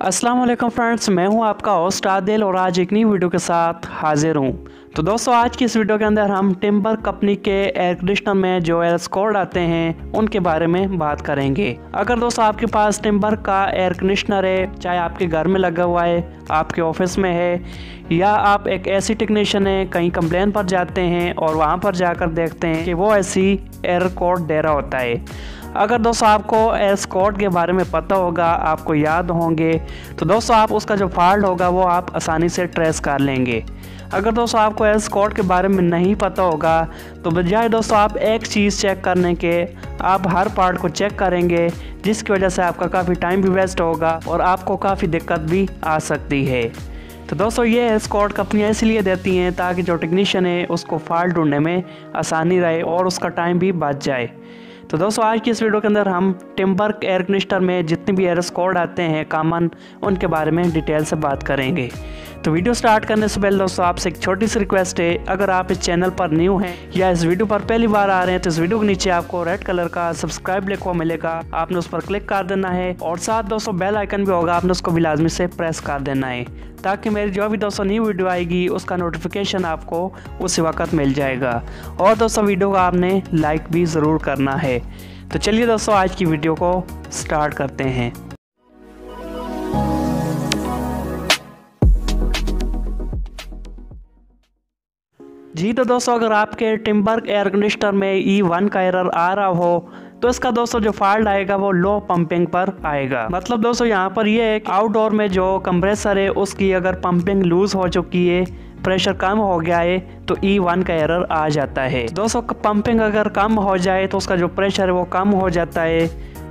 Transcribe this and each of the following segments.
अस्सलाम वालेकुम फ्रेंड्स, मैं हूं आपका होस्ट आदिल और आज एक नई वीडियो के साथ हाजिर हूं। तो दोस्तों, आज की इस वीडियो के अंदर हम टिम्बर कंपनी के एयर कंडीशनर में जो एरर्स कोड आते हैं उनके बारे में बात करेंगे। अगर दोस्तों आपके पास टिम्बर का एयर कंडीशनर है, चाहे आपके घर में लगा हुआ है, आपके ऑफिस में है, या आप एक ऐसी टेक्नीशियन है कहीं कंप्लेन पर जाते हैं और वहाँ पर जाकर देखते हैं कि वो ऐसी एरर कोड दे रहा होता है। अगर दोस्तों आपको एस कोड के बारे में पता होगा, आपको याद होंगे, तो दोस्तों आप उसका जो फॉल्ट होगा वो आप आसानी से ट्रेस कर लेंगे। अगर दोस्तों आपको एस कोड के बारे में नहीं पता होगा तो बजाय दोस्तों आप एक चीज़ चेक करने के आप हर पार्ट को चेक करेंगे, जिसकी वजह से आपका काफ़ी टाइम भी वेस्ट होगा और आपको काफ़ी दिक्कत भी आ सकती है। तो दोस्तों ये एस कोड कंपनियाँ इसलिए देती हैं ताकि जो टेक्नीशियन है उसको फॉल्ट ढूंढने में आसानी रहे और उसका टाइम भी बच जाए। तो दोस्तों आज की इस वीडियो के अंदर हम टिम्बर एयर कंडीशनर में जितने भी एरर्स कोड आते हैं कॉमन, उनके बारे में डिटेल से बात करेंगे। तो वीडियो स्टार्ट करने से पहले दोस्तों आपसे एक छोटी सी रिक्वेस्ट है, अगर आप इस चैनल पर न्यू हैं या इस वीडियो पर पहली बार आ रहे हैं तो इस वीडियो के नीचे आपको रेड कलर का सब्सक्राइब लिखा हुआ मिलेगा, आपने उस पर क्लिक कर देना है और साथ दोस्तों बेल आइकन भी होगा, आपने उसको भी लाजमी से प्रेस कर देना है ताकि मेरी जो भी दोस्तों न्यू वीडियो आएगी उसका नोटिफिकेशन आपको उसी वक्त मिल जाएगा। और दोस्तों वीडियो को आपने लाइक भी ज़रूर करना है। तो चलिए दोस्तों आज की वीडियो को स्टार्ट करते हैं। जी तो दोस्तों अगर आपके टिम्बर एयर कंडीशनर में E1 का एरर आ रहा हो तो इसका दोस्तों जो फॉल्ट आएगा वो लो पंपिंग पर आएगा। मतलब दोस्तों यहाँ पर ये है आउटडोर में जो कंप्रेसर है उसकी अगर पंपिंग लूज हो चुकी है, प्रेशर कम हो गया है तो E1 का एरर आ जाता है। दोस्तों पंपिंग अगर कम हो जाए तो उसका जो प्रेशर है वो कम हो जाता है,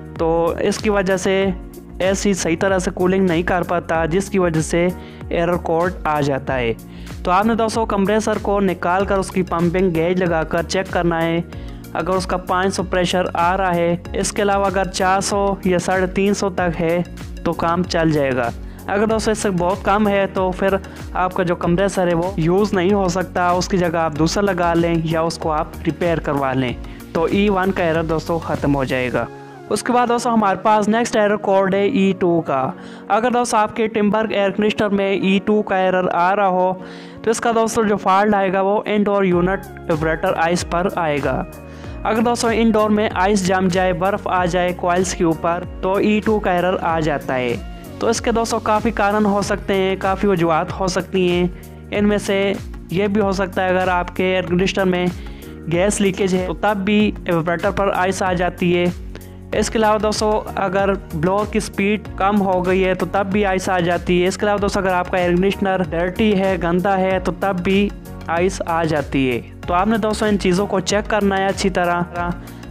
तो इसकी वजह से एसी सही तरह से कूलिंग नहीं कर पाता, जिसकी वजह से एरर कोड आ जाता है। तो आपने दोस्तों कंप्रेसर को निकाल कर उसकी पंपिंग गेज लगाकर चेक करना है। अगर उसका 500 प्रेशर आ रहा है, इसके अलावा अगर 400 या 350 तक है तो काम चल जाएगा। अगर दोस्तों इससे बहुत कम है तो फिर आपका जो कंप्रेसर है वो यूज़ नहीं हो सकता, उसकी जगह आप दूसरा लगा लें या उसको आप रिपेयर करवा लें, तो E1 का एरर दोस्तों ख़त्म हो जाएगा। उसके बाद दोस्तों हमारे पास नेक्स्ट एरर कोड है E2 का। अगर दोस्तों आपके टिम्बर एयर कंडीशनर में E2 का एरर आ रहा हो तो इसका दोस्तों जो फॉल्ट आएगा वो इंडोर यूनिट इवेपरेटर आइस पर आएगा। अगर दोस्तों इंडोर में आइस जम जाए, बर्फ़ आ जाए कॉइल्स के ऊपर, तो E2 का एरर आ जाता है। तो इसके दोस्तों काफ़ी कारण हो सकते हैं, काफ़ी वजूहत हो सकती हैं। इनमें से ये भी हो सकता है अगर आपके एयर कंडीशनर में गैस लीकेज है तो तब भी इवेपरेटर पर आइस आ जाती है। इसके अलावा दोस्तों अगर ब्लोअर की स्पीड कम हो गई है तो तब भी आइस आ जाती है। इसके अलावा दोस्तों अगर आपका एयर कंडीशनर डर्टी है, गंदा है, तो तब भी आइस आ जाती है। तो आपने दोस्तों इन चीज़ों को चेक करना है अच्छी तरह,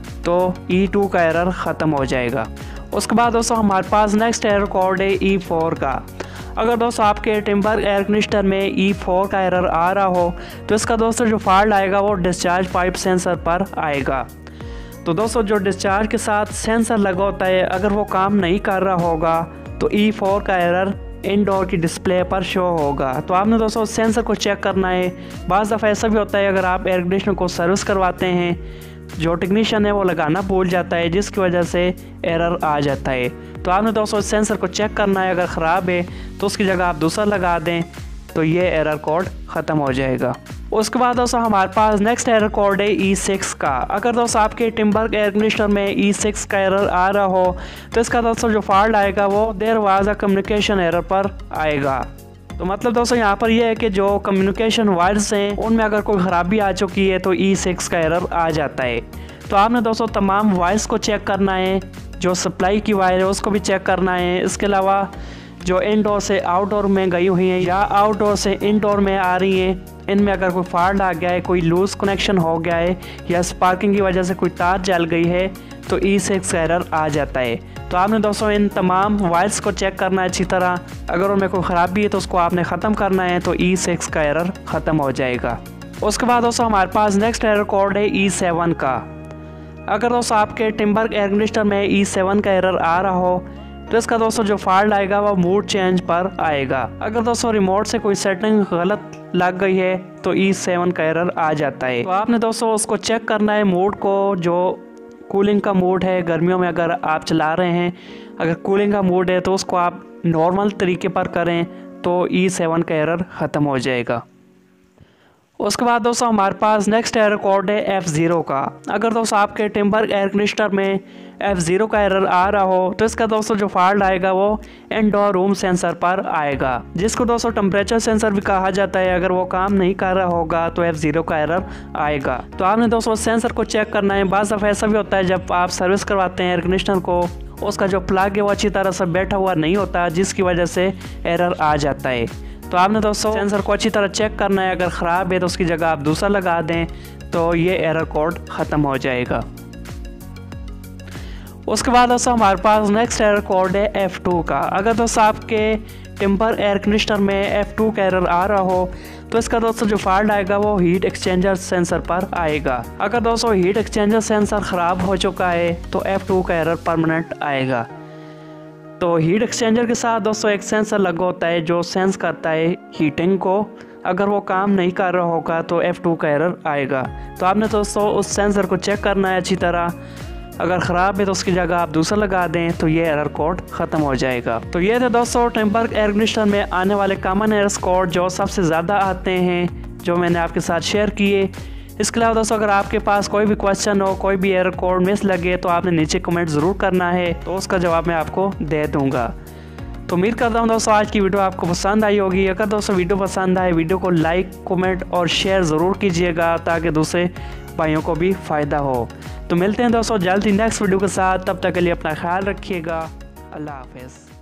तो E2 का एरर ख़त्म हो जाएगा। उसके बाद दोस्तों हमारे पास नेक्स्ट एरर कोड है E4 का। अगर दोस्तों आपके टिम्बर एयर कंडीशनर में E4 का एरर आ रहा हो तो इसका दोस्तों जो फॉल्ट आएगा वो डिस्चार्ज पाइप सेंसर पर आएगा। तो दोस्तों जो डिस्चार्ज के साथ सेंसर लगा होता है, अगर वो काम नहीं कर रहा होगा तो E4 का एरर इंडोर की डिस्प्ले पर शो होगा। तो आपने दोस्तों सेंसर को चेक करना है। बाज़ दफ़ा ऐसा भी होता है अगर आप एयर कंडीशनर को सर्विस करवाते हैं, जो टेक्नीशियन है वो लगाना भूल जाता है, जिसकी वजह से एरर आ जाता है। तो आपने दोस्तों सेंसर को चेक करना है, अगर ख़राब है तो उसकी जगह आप दूसरा लगा दें, तो ये एरर कोड ख़त्म हो जाएगा। उसके बाद दोस्तों हमारे पास नेक्स्ट एरर कोड है E6 का। अगर दोस्तों आपके टिम्बर एयर कंडीशनर में E6 का एरर आ रहा हो तो इसका दोस्तों जो फॉल्ट आएगा वो there was a communication error पर आएगा। तो मतलब दोस्तों यहाँ पर यह है कि जो कम्युनिकेशन वायर्स हैं उनमें अगर कोई ख़राबी आ चुकी है तो E6 का एरर आ जाता है। तो आपने दोस्तों तमाम वायर्स को चेक करना है, जो सप्लाई की वायर है उसको भी चेक करना है। इसके अलावा जो इंडोर से आउटडोर में गई हुई हैं या आउटडोर से इंडोर में आ रही हैं, इनमें अगर कोई फॉल्ट आ गया है, कोई लूज़ कनेक्शन हो गया है या स्पार्किंग की वजह से कोई तार जल गई है तो E6 का एरर आ जाता है। तो आपने दोस्तों इन तमाम वायर्स को चेक करना है अच्छी तरह, अगर उनमें कोई ख़राबी है तो उसको आपने ख़त्म करना है, तो E6 का एरर ख़त्म हो जाएगा। उसके बाद दोस्तों हमारे पास नेक्स्ट एरर कोड है E7 का। अगर दोस्तों आपके टिम्बर एयर कंडीशनर में E7 का एरर आ रहा हो तो इसका दोस्तों जो फॉल्ट आएगा वो मूड चेंज पर आएगा। अगर दोस्तों रिमोट से कोई सेटिंग गलत लग गई है तो E7 का एरर आ जाता है। तो आपने दोस्तों उसको चेक करना है, मूड को, जो कूलिंग का मूड है गर्मियों में अगर आप चला रहे हैं, अगर कूलिंग का मूड है तो उसको आप नॉर्मल तरीके पर करें तो E7 का एरर ख़त्म हो जाएगा। उसके बाद दोस्तों हमारे पास नेक्स्ट एरर कोड है F0 का। अगर दोस्तों आपके टिम्बर्ग एयर कंडीशनर में F0 का एरर आ रहा हो तो इसका दोस्तों जो फॉल्ट आएगा वो इंडोर रूम सेंसर पर आएगा, जिसको दोस्तों टेम्परेचर सेंसर भी कहा जाता है। अगर वो काम नहीं कर रहा होगा तो F0 का एरर आएगा। तो आपने दोस्तों सेंसर को चेक करना है। बाज़ दफ़ा ऐसा भी होता है जब आप सर्विस करवाते हैं एयर कंडीशनर को, उसका जो प्लग है वो अच्छी तरह से बैठा हुआ नहीं होता, जिसकी वजह से एरर आ जाता है। तो आपने दोस्तों सेंसर को अच्छी तरह चेक करना है। अगर ख़राब है तो उसकी जगह आप दूसरा लगा दें तो ये एरर कोड ख़त्म हो जाएगा। उसके बाद दोस्तों हमारे पास नेक्स्ट एरर कोड है F2 का। अगर दोस्तों आपके टिम्बर्ग एयर कंडीशनर में F2 का एरर आ रहा हो तो इसका दोस्तों जो फॉल्ट आएगा वो हीट एक्सचेंजर सेंसर पर आएगा। अगर दोस्तों हीट एक्सचेंजर सेंसर ख़राब हो चुका है तो F2 का एरर परमानेंट आएगा। तो हीट एक्सचेंजर के साथ दोस्तों एक सेंसर लगा होता है जो सेंस करता है हीटिंग को। अगर वो काम नहीं कर रहा होगा तो F2 का एरर आएगा। तो आपने दोस्तों उस सेंसर को चेक करना है अच्छी तरह। अगर ख़राब है तो उसकी जगह आप दूसरा लगा दें तो ये एरर कोड ख़त्म हो जाएगा। तो ये थे दोस्तों टिम्बर्ग एयर कंडीशनर में आने वाले कॉमन एरर्स कोड जो सबसे ज़्यादा आते हैं, जो मैंने आपके साथ शेयर किए। इसके अलावा दोस्तों अगर आपके पास कोई भी क्वेश्चन हो, कोई भी एरर कोड मिस लगे तो आपने नीचे कमेंट ज़रूर करना है, तो उसका जवाब मैं आपको दे दूँगा। तो उम्मीद करता हूँ दोस्तों आज की वीडियो आपको पसंद आई होगी। अगर दोस्तों वीडियो पसंद आए वीडियो को लाइक, कमेंट और शेयर ज़रूर कीजिएगा ताकि दूसरे भाइयों को भी फ़ायदा हो। तो मिलते हैं दोस्तों जल्द ही नेक्स्ट वीडियो के साथ। तब तक के लिए अपना ख्याल रखिएगा। अल्लाह हाफ़िज़।